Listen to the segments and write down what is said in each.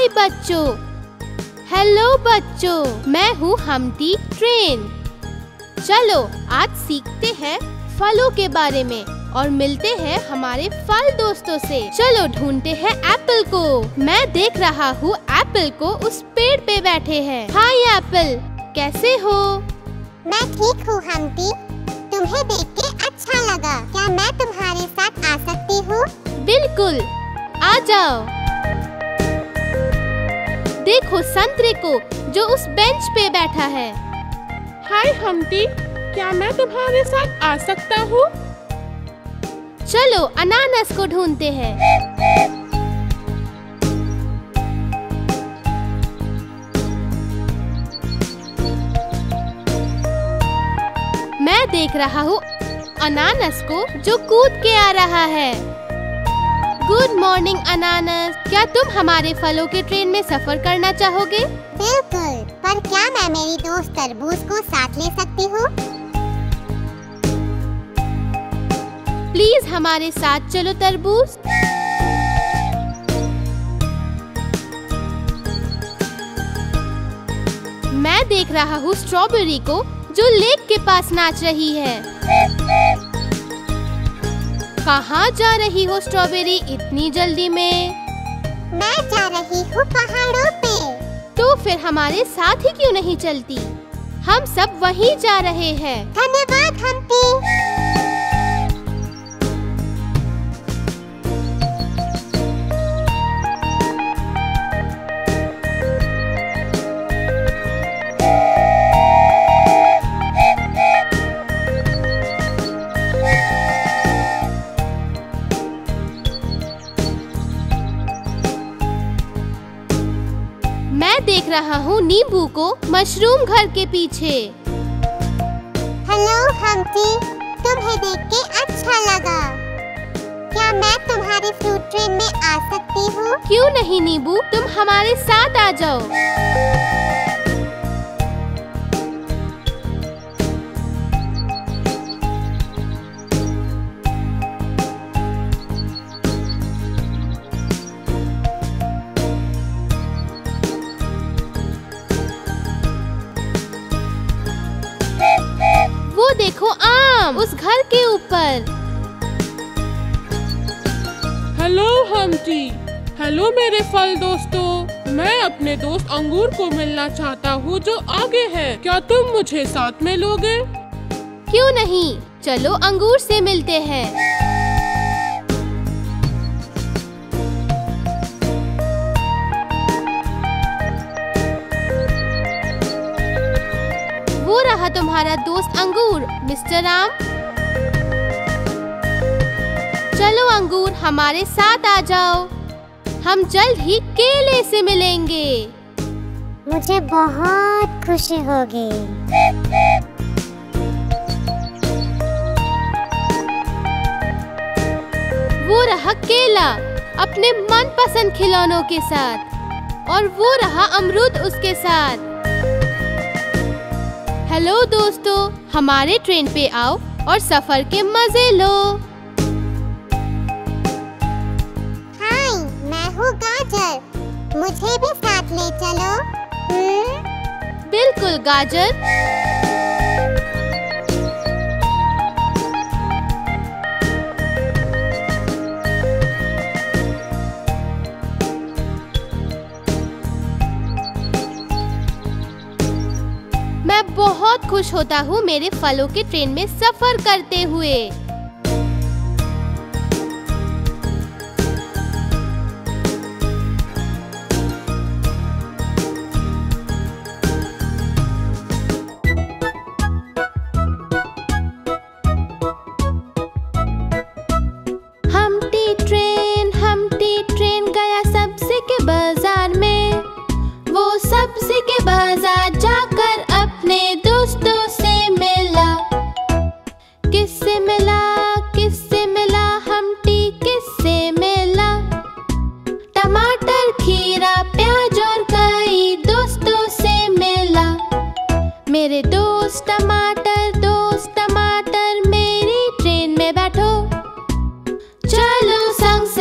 हाय बच्चों, हेलो बच्चों, मैं हूँ हम्टी ट्रेन। चलो आज सीखते हैं फलों के बारे में और मिलते हैं हमारे फल दोस्तों से। चलो ढूंढते हैं एप्पल को। मैं देख रहा हूँ एप्पल को उस पेड़ पे बैठे हैं। हाय एप्पल, कैसे हो? मैं ठीक हूँ हम्टी, तुम्हें देख के अच्छा लगा। क्या मैं तुम्हारे साथ आ सकती हूँ? बिल्कुल, आ जाओ। देखो संतरे को जो उस बेंच पे बैठा है। हाय हम्टी, क्या मैं तुम्हारे साथ आ सकता हूँ? चलो अनानास को ढूंढते हैं। मैं देख रहा हूँ अनानास को जो कूद के आ रहा है। गुड मॉर्निंग अनानास, क्या तुम हमारे फलों के ट्रेन में सफर करना चाहोगे? बिल्कुल, पर क्या मैं मेरी दोस्त तरबूज को साथ ले सकती हूँ? प्लीज हमारे साथ चलो तरबूज। मैं देख रहा हूँ स्ट्रॉबेरी को जो लेक के पास नाच रही है। कहाँ जा रही हो स्ट्रॉबेरी इतनी जल्दी में? मैं जा रही हूँ पहाड़ों पे। तो फिर हमारे साथ ही क्यों नहीं चलती? हम सब वहीं जा रहे हैं। धन्यवाद हम्टी। मैं देख रहा हूँ नींबू को मशरूम घर के पीछे। हेलो हम्टी, तुम्हें देख के अच्छा लगा। क्या मैं तुम्हारे फ्रूट ट्रेन में आ सकती हूँ? क्यों नहीं नींबू, तुम हमारे साथ आ जाओ। वो देखो आम उस घर के ऊपर। हेलो हम्टी, हेलो मेरे फल दोस्तों। मैं अपने दोस्त अंगूर को मिलना चाहता हूँ जो आगे है। क्या तुम मुझे साथ में लोगे? क्यों नहीं, चलो अंगूर से मिलते हैं। वो रहा तुम्हारा दोस्त अंगूर, मिस्टर आम। चलो अंगूर, हमारे साथ आ जाओ। हम जल्द ही केले से मिलेंगे। मुझे बहुत खुशी होगी। वो रहा केला अपने मनपसंद खिलौनों के साथ, और वो रहा अमरूद उसके साथ। हेलो दोस्तों, हमारे ट्रेन पे आओ और सफर के मजे लो। हाय, मैं हूँ गाजर, मुझे भी साथ ले चलो। बिल्कुल गाजर। मैं बहुत खुश होता हूँ मेरे फलों के ट्रेन में सफर करते हुए। हम्टी ट्रेन गया सब्जी के बाजार में। वो सब्जी के बाजार जाकर अपने दोस्तों से मिला। किससे मिला, किससे मिला हम्टी, किससे मिला? टमाटर, खीरा, प्याज और कई दोस्तों से मिला। मेरे दोस्त टमाटर मेरी ट्रेन में बैठो। चलो संग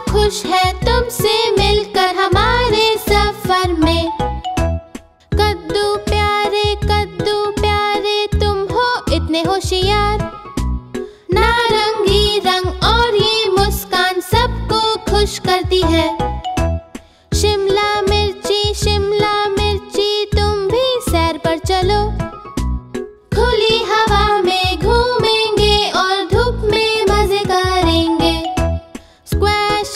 खुश है तुमसे मिलकर हमारे सफर में। कद्दू प्यारे तुम हो इतने होशियार। नारंगी रंग और ये मुस्कान सबको खुश करती है। शिमला मिर्ची तुम भी सैर पर चलो। खुली हवा में घूमेंगे और धूप में मजे करेंगे। स्क्वैश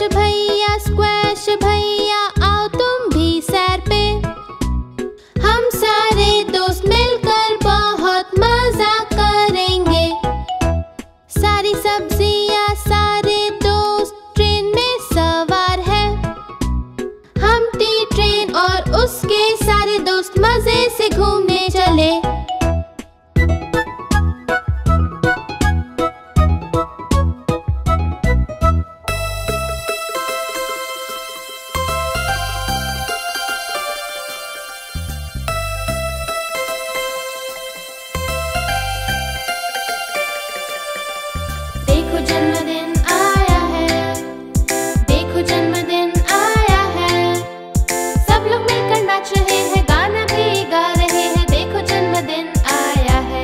भैया आओ तुम भी सैर पे। हम सारे दोस्त मिलकर बहुत मजा करेंगे। सारी सब्जियां सारे दोस्त ट्रेन में सवार है। हम्टी ट्रेन और उसके सारे दोस्त मजे से घूमने चले। देखो जन्मदिन आया है, देखो जन्मदिन आया है। सब लोग मिलकर नाच रहे हैं, गाना भी गा रहे हैं। देखो जन्मदिन आया है।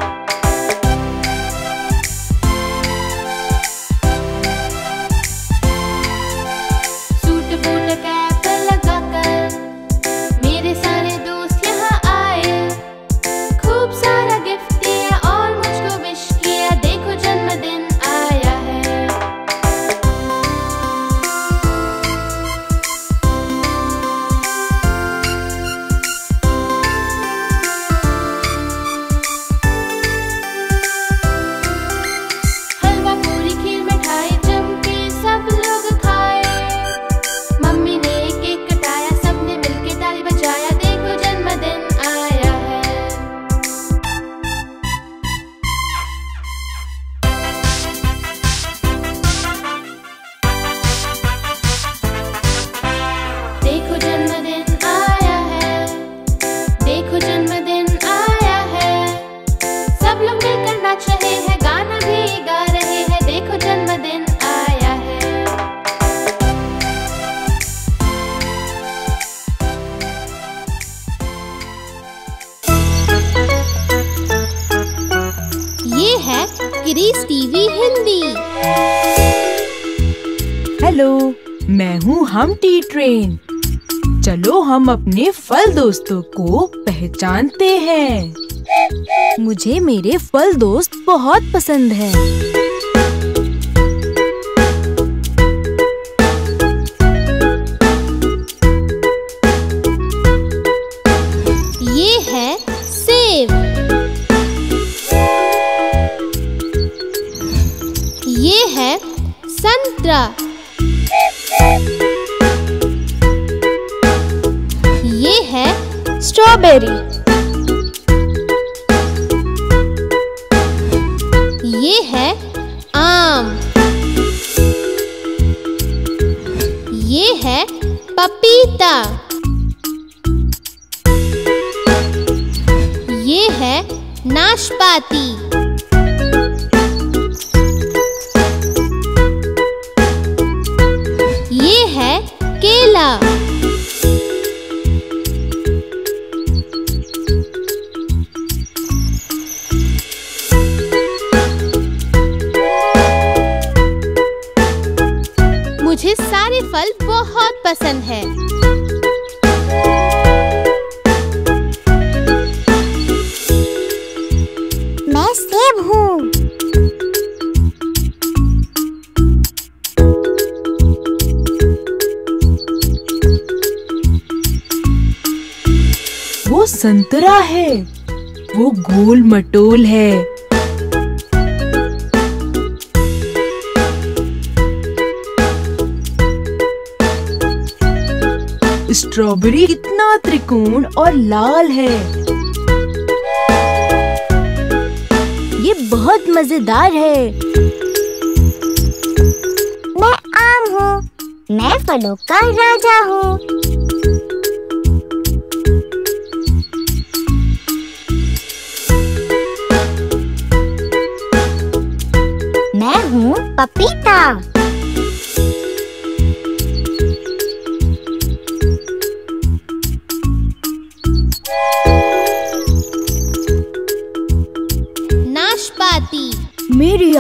सूट बूट कैप लगाकर मेरे सारे दोस्त यहाँ आए। खूब सारा गिफ्ट दिया और मुझको विश किया। देखो जन्मदिन आया है। हलवा पूरी खीर मिठाई जम के सब लोग खाए। मम्मी ने केक कटाया, सबने मिलके ताली बजाया। देखो जन्मदिन आया है। देखो जन्मदिन आया है, देखो जन्मदिन आया है। सब लोग मिलकर नाच रहे हैं, गाना भी गा रहे हैं। देखो जन्मदिन आया है। ये है क्रिस टीवी हिंदी। हेलो, मैं हूँ हम्टी ट्रेन। चलो हम अपने फल दोस्तों को पहचानते हैं। मुझे मेरे फल दोस्त बहुत पसंद हैं। ये है सेब। ये है संतरा। ये है स्ट्रॉबेरी। ये है आम। ये है पपीता। ये है नाशपाती। ये है केला। मुझे सारे फल बहुत पसंद है। मैं सेब हूँ। वो संतरा है। वो गोल मटोल है। स्ट्रॉबेरी कितना त्रिकोण और लाल है। ये बहुत मजेदार है। मैं आम हूँ। मैं फलों का राजा हूँ। मैं हूँ पपीता।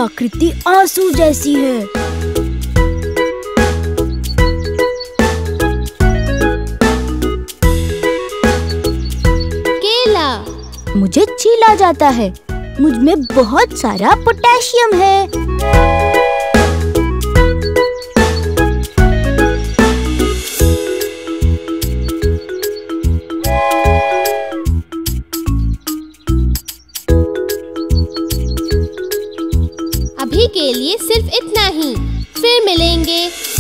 आकृति आंसू जैसी है। केला। मुझे छीला जाता है। मुझ में बहुत सारा पोटेशियम है। अभी के लिए सिर्फ इतना ही, फिर मिलेंगे।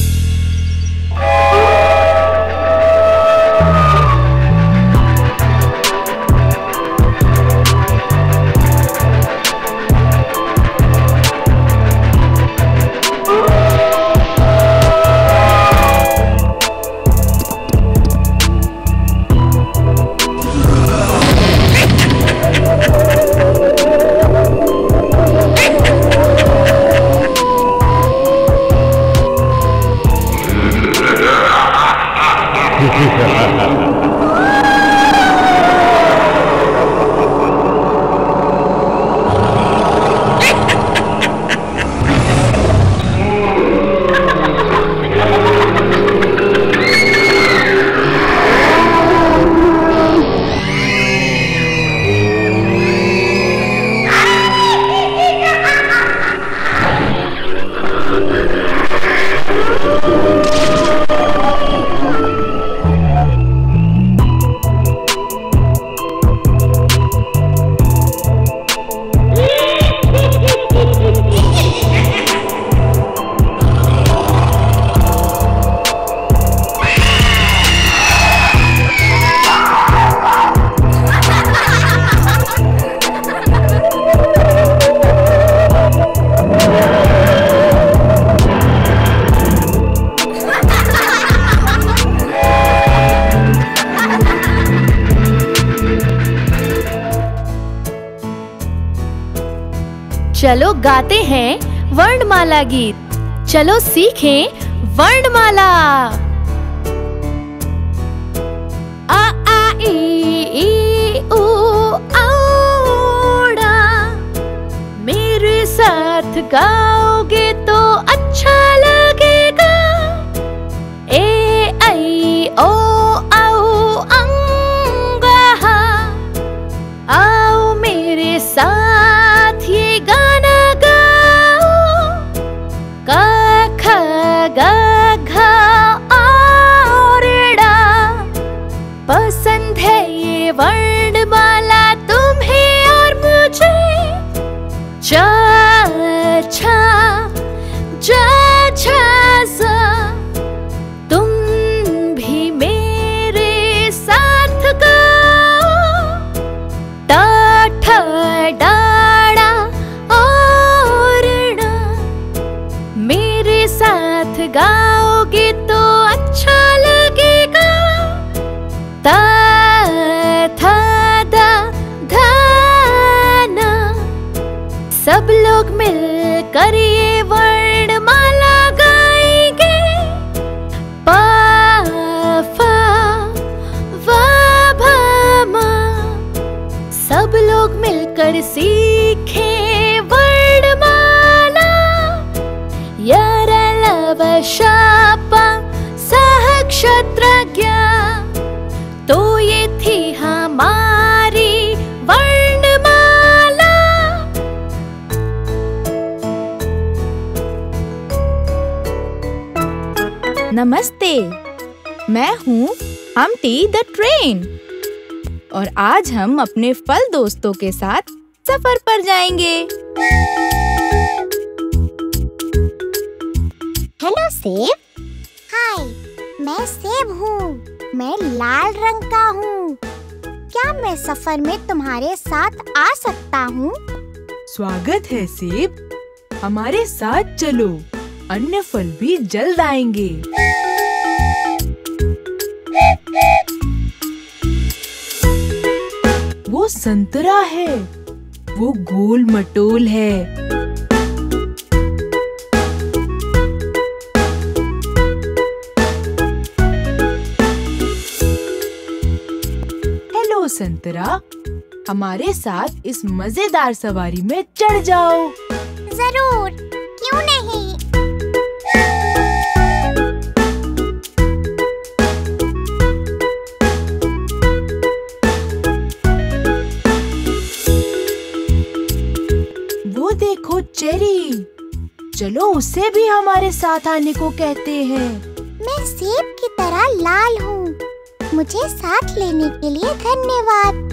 चलो गाते हैं वर्णमाला गीत। चलो सीखें वर्णमाला। आ आ ई ऊ औड़ा। मेरे साथ गाओगे तो अच्छा लगेगा। ए आई ओ औ अंगा। आओ मेरे साथ ये गाना गाओ। का ख ग घ और ड़ा। पसंद है ये वर्णमाला तुम्हें और मुझे। च छ ज झ ज़। तुम भी मेरे साथ गाओ। ट ठ डा ड़ा और ण। मेरे साथ गाओगे तो अच्छा लगेगा। ता था दा धा ना। सब लोग मिलकर ये वर्णमाला गाएंगे। पा फा वा भा मा। सब लोग मिलकर सीखें वर्णमाला। यरा लव शापा सह क्षत्रज्ञ। तो ये थी हमारी वर्णमाला। नमस्ते, मैं हूँ हम्टी द ट्रेन और आज हम अपने फल दोस्तों के साथ सफर पर जाएंगे। हेलो सेब। हाय, मैं सेब हूँ। मैं लाल रंग का हूँ। क्या मैं सफर में तुम्हारे साथ आ सकता हूँ? स्वागत है सेब, हमारे साथ चलो, अन्य फल भी जल्द आएंगे। वो संतरा है, वो गोल मटोल है। हेलो संतरा, हमारे साथ इस मजेदार सवारी में चढ़ जाओ। जरूर, क्यों नहीं। वो देखो चेरी, चलो उसे भी हमारे साथ आने को कहते हैं। मैं सेब की तरह लाल हूँ, मुझे साथ लेने के लिए धन्यवाद।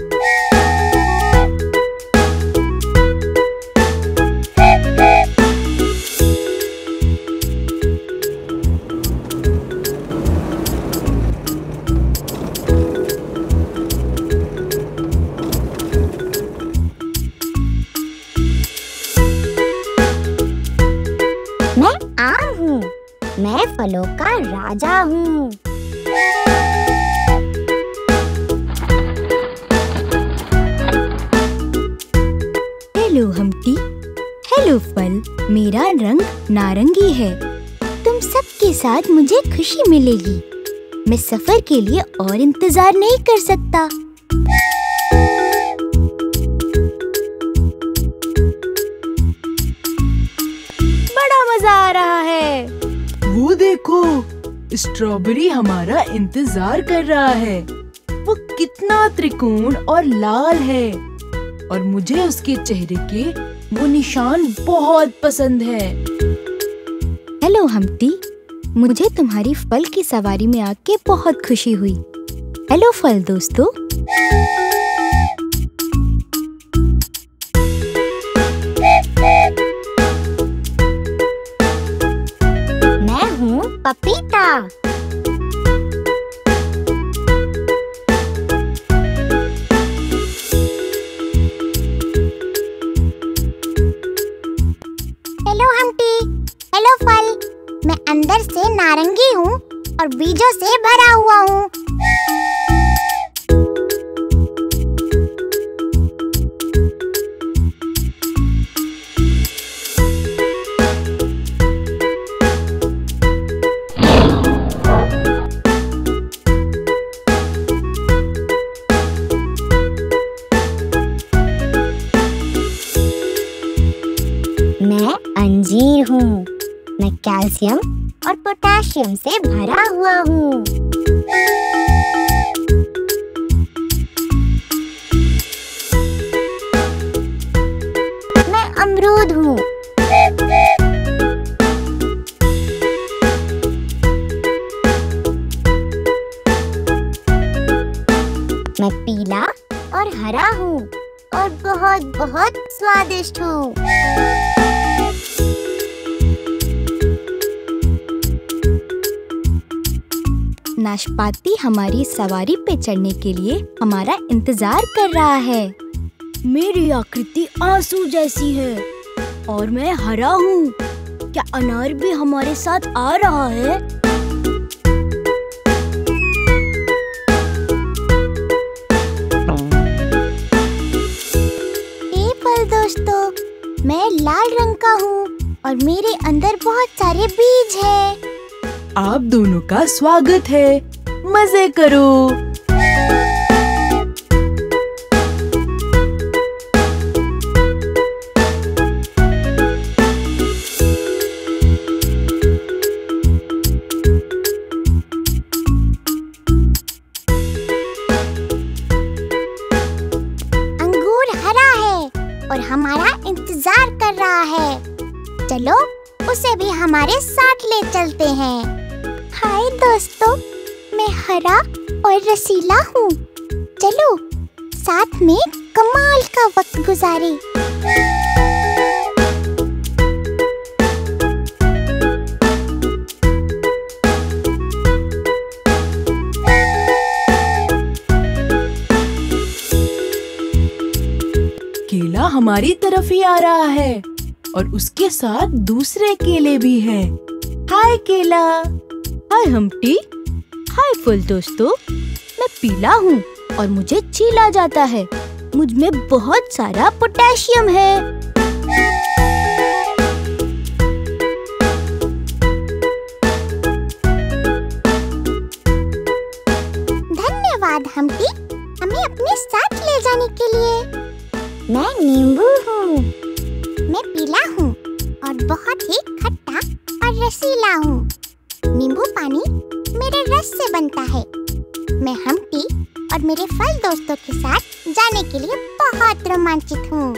मैं आम हूँ, मैं फलों का राजा हूँ। हेलो हम्टी, हेलो फल, मेरा रंग नारंगी है। तुम सबके साथ मुझे खुशी मिलेगी। मैं सफर के लिए और इंतजार नहीं कर सकता। बड़ा मजा आ रहा है। वो देखो, स्ट्रॉबेरी हमारा इंतजार कर रहा है। वो कितना त्रिकोण और लाल है, और मुझे उसके चेहरे के वो निशान बहुत पसंद है। हेलो हम्टी, मुझे तुम्हारी फल की सवारी में आके बहुत खुशी हुई। हेलो फल दोस्तों। मैं हूँ पपीता। हेलो हम्टी, हेलो फल, मैं अंदर से नारंगी हूँ और बीजों से भरा हुआ हूँ। मैं अंजीर हूँ, मैं कैल्शियम और पोटेशियम से भरा हुआ हूँ। मैं अमरूद हूँ। मैं पीला और हरा हूँ और बहुत बहुत स्वादिष्ट हूँ। नाशपाती हमारी सवारी पे चढ़ने के लिए हमारा इंतजार कर रहा है। मेरी आकृति आंसू जैसी है और मैं हरा हूँ। क्या अनार भी हमारे साथ आ रहा है? हे फल दोस्तों, मैं लाल रंग का हूँ और मेरे अंदर बहुत सारे बीज हैं। आप दोनों का स्वागत है, मजे करो। अंगूर हरा है और हमारा इंतजार कर रहा है। चलो उसे भी हमारे साथ ले चलते हैं। हाय दोस्तों, मैं हरा और रसीला हूँ। चलो साथ में कमाल का वक्त गुजारें। केला हमारी तरफ ही आ रहा है और उसके साथ दूसरे केले भी हैं। हाय केला। हाय हम्टी, हाय फल दोस्तों। मैं पीला हूँ और मुझे चीला जाता है। मुझ में बहुत सारा पोटेशियम है। धन्यवाद हम्टी, हमें अपने साथ ले जाने के लिए। मैं नींबू हूँ, मैं पीला हूँ रसीला हूँ। नींबू पानी मेरे रस से बनता है। मैं हम्टी और मेरे फल दोस्तों के साथ जाने के लिए बहुत रोमांचित हूँ।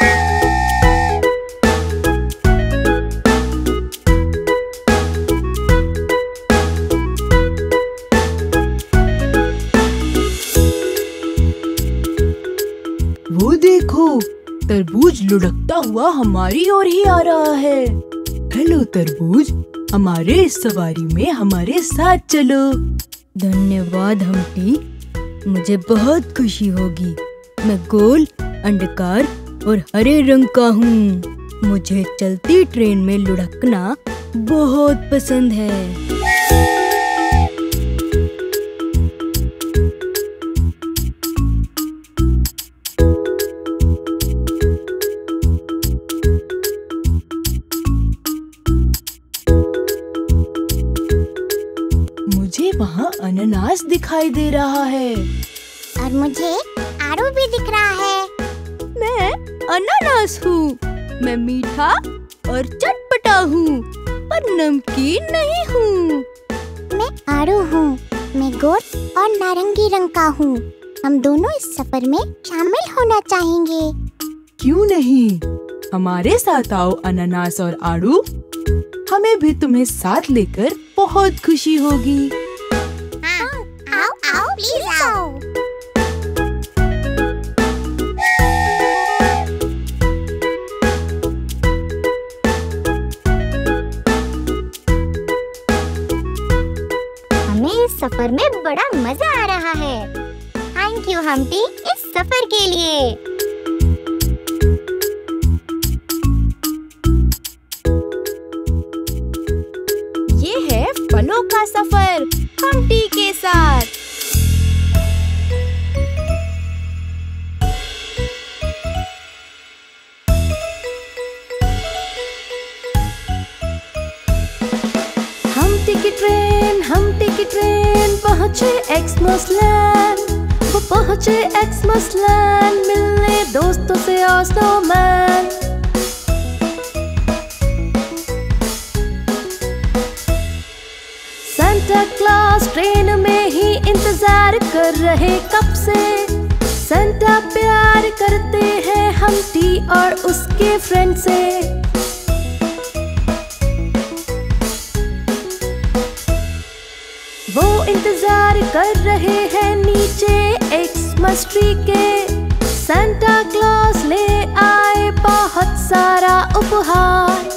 वो देखो, तरबूज लुढ़कता हुआ हमारी ओर ही आ रहा है। हेलो तरबूज, हमारे इस सवारी में हमारे साथ चलो। धन्यवाद हम्टी, मुझे बहुत खुशी होगी। मैं गोल, अंडाकार और हरे रंग का हूँ। मुझे चलती ट्रेन में लुढ़कना बहुत पसंद है। मुझे वहाँ अनानास दिखाई दे रहा है। और मुझे आड़ू भी दिख रहा है। मैं अनानास हूँ। मैं मीठा और चटपटा हूँ, पर नमकीन नहीं हूँ। मैं आड़ू हूँ। मैं गोल और नारंगी रंग का हूँ। हम दोनों इस सफर में शामिल होना चाहेंगे। क्यों नहीं? हमारे साथ आओ अनानास और आड़ू। हमें भी तुम्हें साथ लेकर बहुत खुशी होगी। हाँ, आओ आओ प्लीज आओ। हमें इस सफर में बड़ा मजा आ रहा है। थैंक यू हम्टी इस सफर के लिए। ये है फलों का सफर हम्टी के साथ। हम्टी की ट्रेन पहुँचे एक्समस लैंड। वो पहुँचे एक्समस लैंड, मिलने दोस्तों से और स्नोमैन। सेंटा क्लॉस ट्रेन में ही इंतजार कर रहे कब से। सेंटा प्यार करते हैं हम्टी और उसके फ्रेंड से। वो इंतजार कर रहे हैं नीचे एक्समस ट्री के। सेंटा क्लॉस ले आए बहुत सारा उपहार।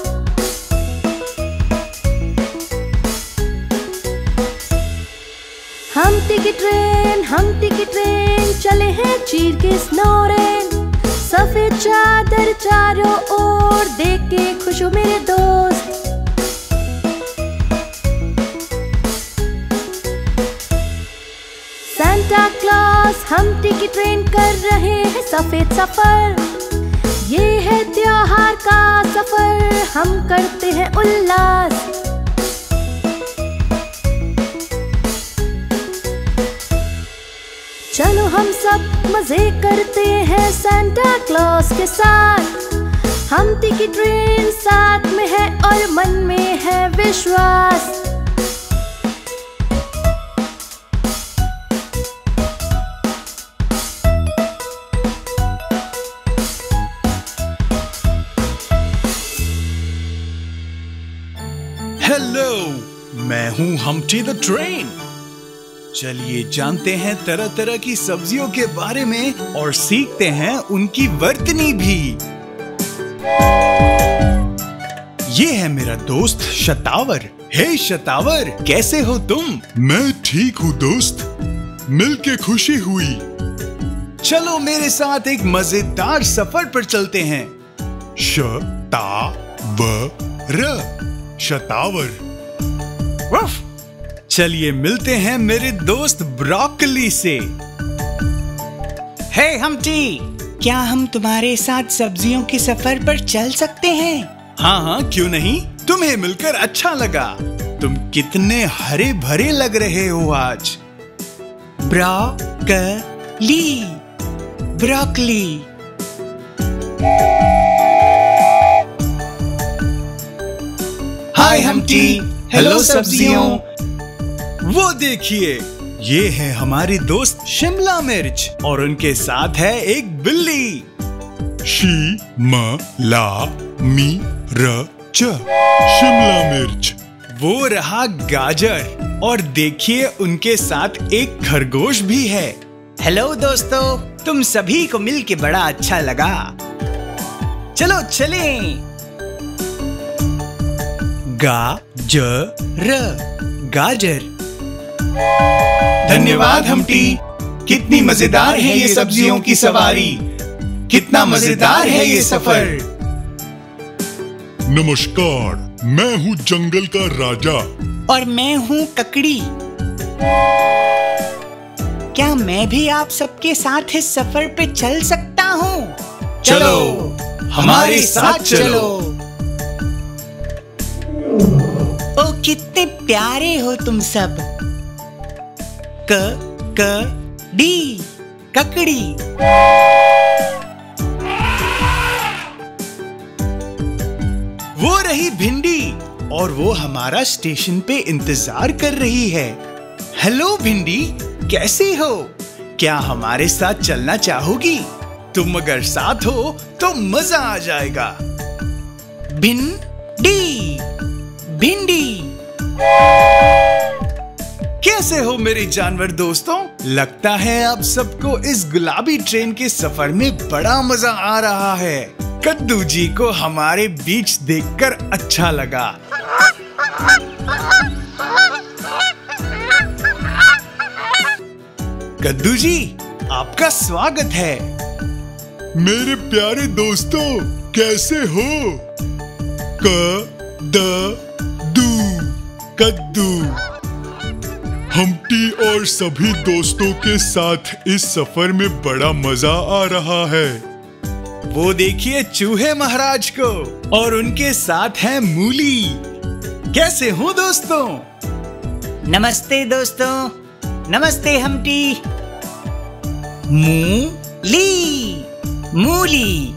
हम्टी की ट्रेन चले हैं चीर के स्नो रेन। सफेद चादर चारों ओर देख के खुश हो मेरे दोस्त। सेंटा क्लॉस हम्टी की ट्रेन कर रहे हैं सफेद सफर। ये है त्योहार का सफर, हम करते हैं उल्लास। चलो हम सब मजे करते हैं सेंटा क्लॉस के साथ। हम्टी की ट्रेन साथ में है और मन में है विश्वास। हेलो, मैं हूँ हम्टी द ट्रेन। चलिए जानते हैं तरह तरह की सब्जियों के बारे में और सीखते हैं उनकी वर्तनी भी। ये है मेरा दोस्त शतावर। हे शतावर, कैसे हो तुम? मैं ठीक हूँ दोस्त, मिलके खुशी हुई। चलो मेरे साथ एक मजेदार सफर पर चलते हैं। शतावर। वफ! चलिए मिलते हैं मेरे दोस्त ब्रोकली से। हे हम्टी, क्या हम तुम्हारे साथ सब्जियों के सफर पर चल सकते हैं? हाँ हाँ, क्यों नहीं। तुम्हें मिलकर अच्छा लगा। तुम कितने हरे भरे लग रहे हो आज। ब्रोकली। हाय हमटी। हेलो सब्जियों। वो देखिए, ये है हमारी दोस्त शिमला मिर्च और उनके साथ है एक बिल्ली। शी म ला मी र च, शिमला मिर्च। वो रहा गाजर और देखिए उनके साथ एक खरगोश भी है। हेलो दोस्तों, तुम सभी को मिलके बड़ा अच्छा लगा। चलो चलें। गाजर, गाजर। धन्यवाद हमटी। कितनी मजेदार है ये सब्जियों की सवारी। कितना मजेदार है ये सफर। नमस्कार, मैं हूँ जंगल का राजा। और मैं हूँ ककड़ी। क्या मैं भी आप सबके साथ इस सफर पे चल सकता हूँ? चलो, हमारे साथ चलो। ओ कितने प्यारे हो तुम सब। डी, ककड़ी। वो रही भिंडी और वो हमारा स्टेशन पे इंतजार कर रही है। हेलो भिंडी, कैसी हो? क्या हमारे साथ चलना चाहोगी? तुम अगर साथ हो तो मजा आ जाएगा। भिंडी, भिंडी। कैसे हो मेरे जानवर दोस्तों? लगता है आप सबको इस गुलाबी ट्रेन के सफर में बड़ा मजा आ रहा है। कद्दू जी को हमारे बीच देखकर अच्छा लगा। कद्दू जी, आपका स्वागत है। मेरे प्यारे दोस्तों, कैसे हो? कद्दू। हमटी और सभी दोस्तों के साथ इस सफर में बड़ा मजा आ रहा है। वो देखिए चूहे महाराज को और उनके साथ है मूली। कैसे हो दोस्तों? नमस्ते दोस्तों। नमस्ते हमटी। मूली।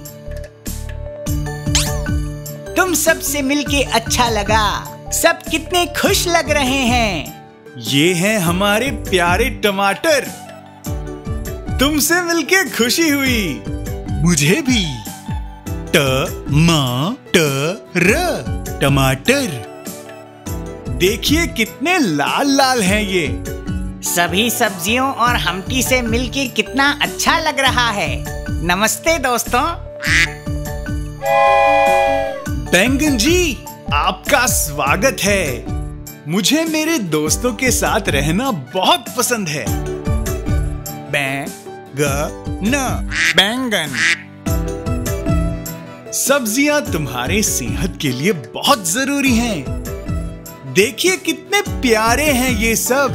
तुम सबसे मिलके अच्छा लगा। सब कितने खुश लग रहे हैं। ये हैं हमारे प्यारे टमाटर। तुमसे मिलके खुशी हुई। मुझे भी। टमाटर। देखिए कितने लाल लाल हैं ये। सभी सब्जियों और हमटी से मिलके कितना अच्छा लग रहा है। नमस्ते दोस्तों। बैंगन जी, आपका स्वागत है। मुझे मेरे दोस्तों के साथ रहना बहुत पसंद है। बैंगन। सब्जियां तुम्हारे सेहत के लिए बहुत जरूरी हैं। देखिए कितने प्यारे हैं ये सब।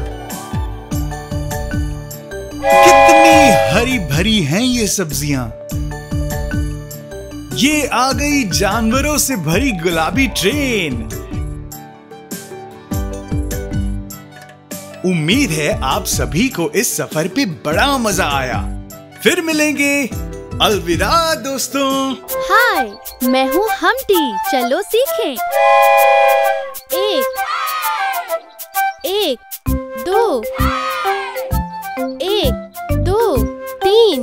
कितनी हरी भरी हैं ये सब्जियां। ये आ गई जानवरों से भरी गुलाबी ट्रेन। उम्मीद है आप सभी को इस सफर पे बड़ा मजा आया। फिर मिलेंगे। अलविदा दोस्तों। हाय, मैं हूँ हमटी। चलो सीखें। 1 2 1 2 3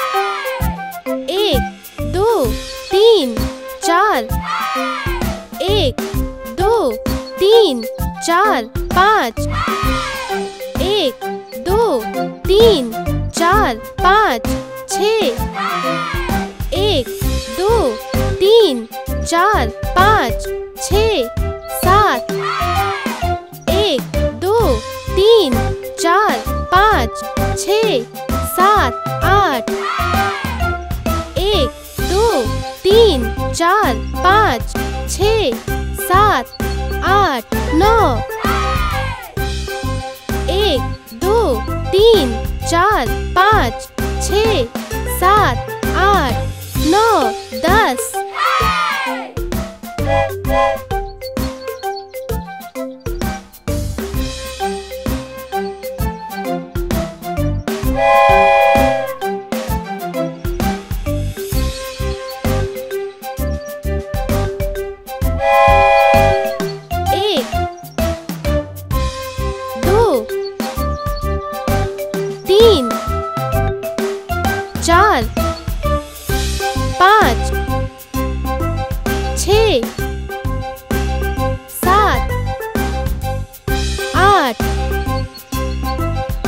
1 2 3 4 1 2 3 4 5 1 2 3 4 5 6 1 2 3 4 5 6 7 1 2 3 4 5 6 7 8 1 2 3 4 5 6 7 8 9 1 2 3 4 5 6 7 8 9 10।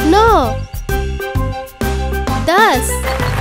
9 10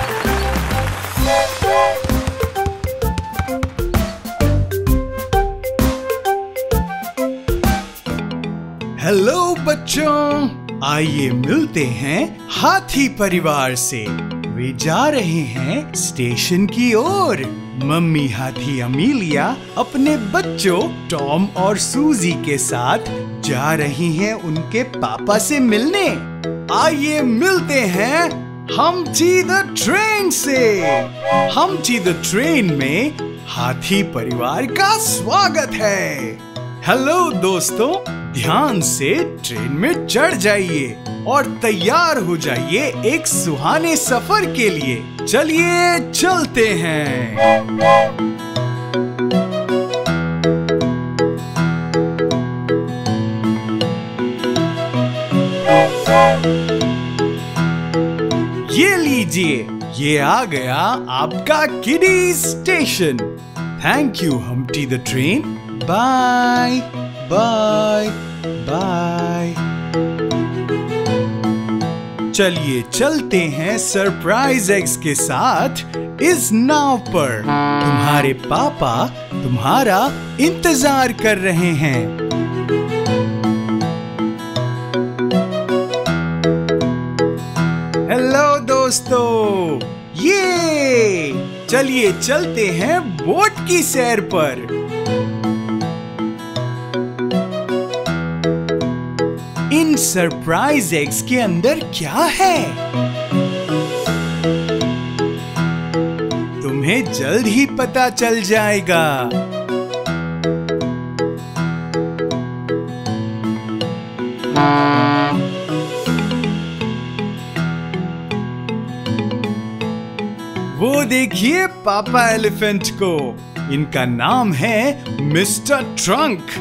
हेलो बच्चों, आइए मिलते हैं हाथी परिवार से। वे जा रहे हैं स्टेशन की ओर। मम्मी हाथी अमीलिया अपने बच्चों टॉम और सूजी के साथ जा रही हैं उनके पापा से मिलने। आइए मिलते हैं हम्टी द ट्रेन से। हम्टी द ट्रेन में हाथी परिवार का स्वागत है। हेलो दोस्तों, ध्यान से ट्रेन में चढ़ जाइए और तैयार हो जाइए एक सुहाने सफर के लिए। चलिए चलते हैं। ये लीजिए, ये आ गया आपका kiddies station. Thank you Humpty the train. Bye bye bye. चलिए चलते हैं सरप्राइज एग्स के साथ इस नाव पर। तुम्हारे पापा तुम्हारा इंतजार कर रहे हैं। हेलो दोस्तों, ये चलिए चलते हैं बोट की सैर पर। इन सरप्राइज एग्स के अंदर क्या है? तुम्हें जल्द ही पता चल जाएगा। वो देखिए पापा एलिफेंट को। इनका नाम है मिस्टर ट्रंक।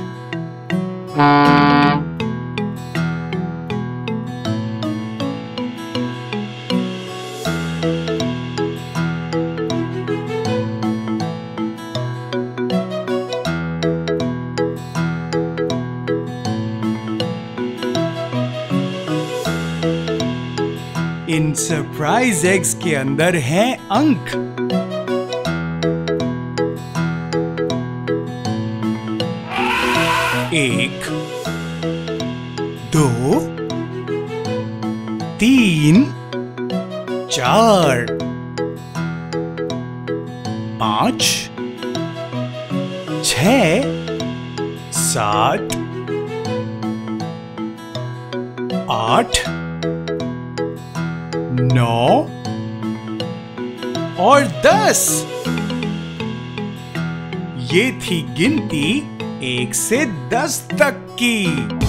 इन सरप्राइज एग्स के अंदर हैं अंक। एक, 2, 3, 4, 5, 6, 7, 8, 9 और 10। ये थी गिनती 1 से 10 तक की।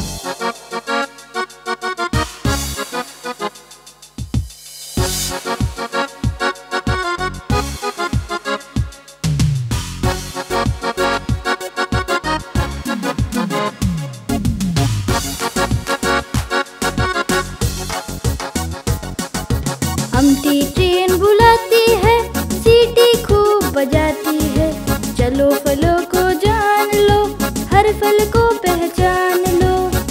हम्टी ट्रेन बुलाती है, सीटी खूब बजाती है। चलो फलों को जान लो, हर फल को पहचान लो।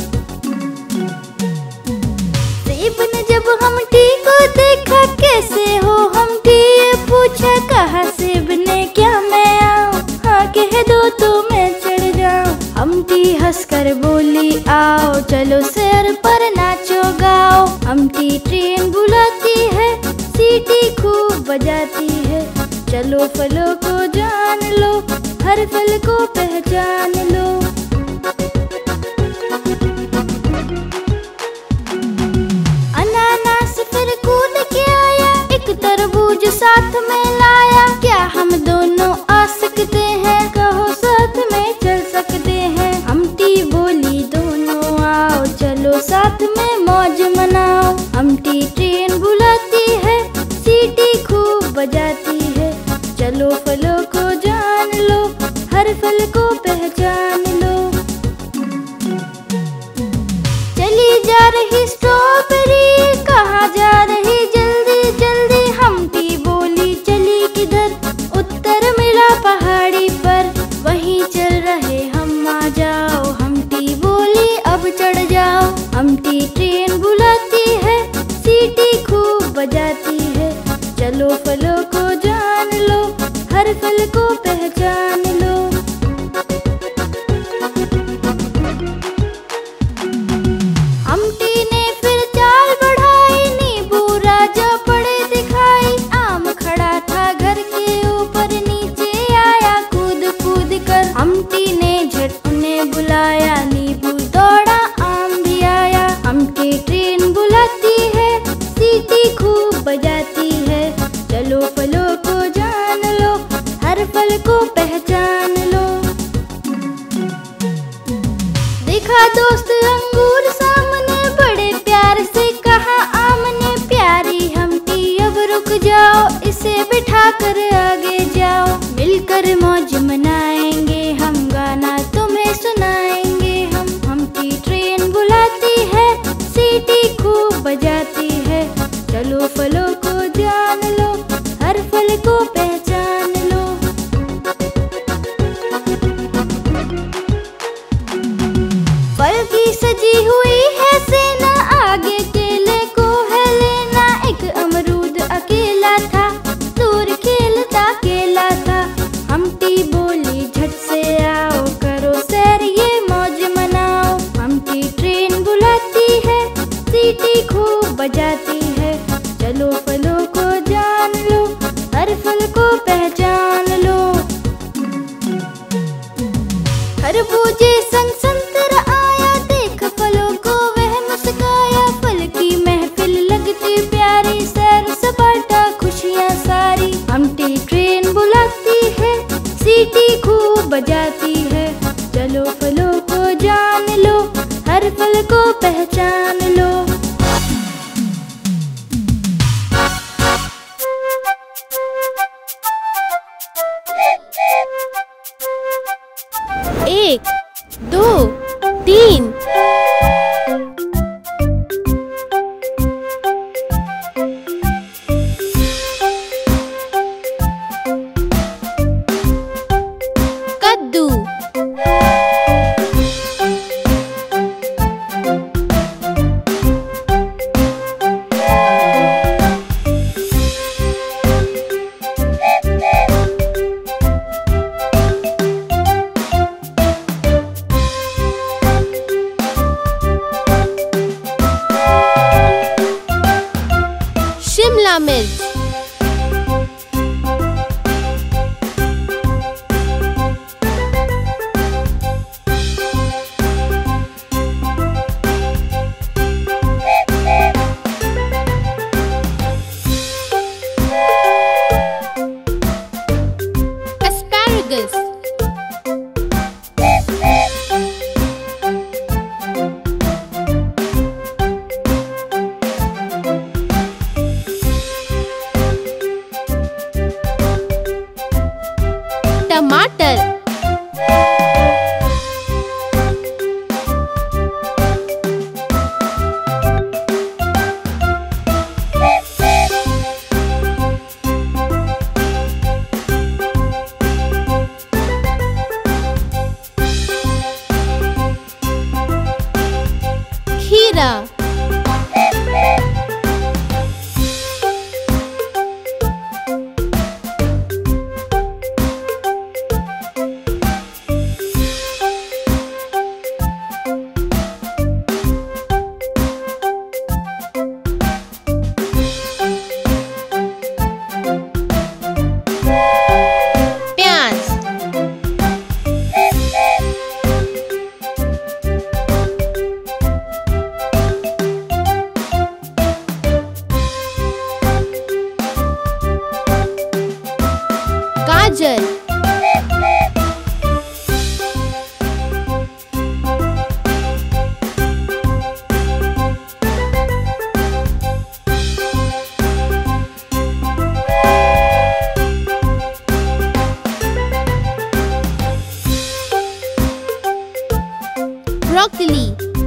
सेब ने जब हम्टी को देखा, कैसे हो हम्टी ये पूछा। कहा सेब ने क्या मैं आऊं, हाँ कह दो तो मैं चढ़ जाऊं। हम्टी हंसकर बोली आओ, चलो सैर पर नाचो गाओ। हम्टी ट्रेन बुलाती है, सीटी खूब बजाती है। चलो फलों को जान लो, हर फल को पहचान लो। अनानास फिर कूद के आया, एक तरबूज साथ में लाया। क्या हम दोनों आ सकते हैं, कहो साथ में चल सकते हैं। हम्टी बोली दोनों आओ, चलो साथ में मौज मनाओ। हम्टी ट्रेन बुलाती है, सीटी खूब बजाती है। चलो फलों को जान लो, हर फल को पहचान लो। चली जा रही स्ट्रॉबेरी, कहाँ जा रही जल्दी जल्दी। हम्टी बोली चली किधर, उत्तर मिला पहाड़ी पर। वहीं चल रहे हम, आ जाओ। हम्टी बोली अब चढ़ जाओ। हम्टी ट्रेन बुलाती है, देखा दोस्त अंगूर सामने, बड़े प्यार से कहा आमने, प्यारी हमटी अब रुक जाओ, इसे बिठा कर आगे जाओ, मिलकर मौज मनाएंगे हम, गाना तुम्हें सुनाएंगे हम। हमटी ट्रेन बुलाती है, सीटी खूब बजाती है, चलो फलों को जान लो, हर फल को पहचान लो। फल की सजी हुई है सेना, आगे केले को है लेना, एक अमरूद अकेला था, दूर खेलता केला था। हमटी बोली झट से आओ, करो सैर ये मौज मनाओ। हमटी ट्रेन बुलाती है, सीटी खूब बजाती है, चलो फलों को जान लो, हर फल को पहचान लो। खरबूजे संग संतरा आया, देख फलों को वह मुस्काया, फल की महफिल लगती प्यारी, सैर सपाटा खुशियाँ सारी। हमटी ट्रेन बुलाती है, सीटी खूब बजाती है, चलो फलों को जान लो, हर फल को पहचान लो। एक, दो, तीन। कद्दू। शिमला मिर्च। एस्पैरागस। टमाटर। खीरा। प्याज। गाजर। ब्रोकली।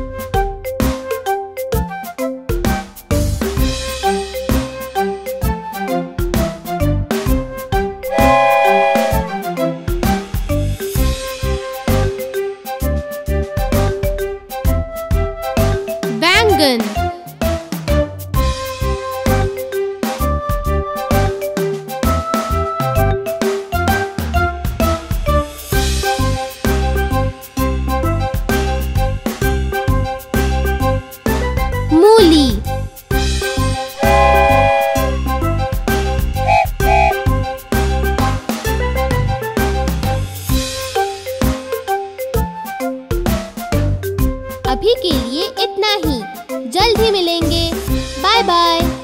बैंगन। मूली। अभी के लिए इतना ही, जल्द ही मिलेंगे। Bye bye.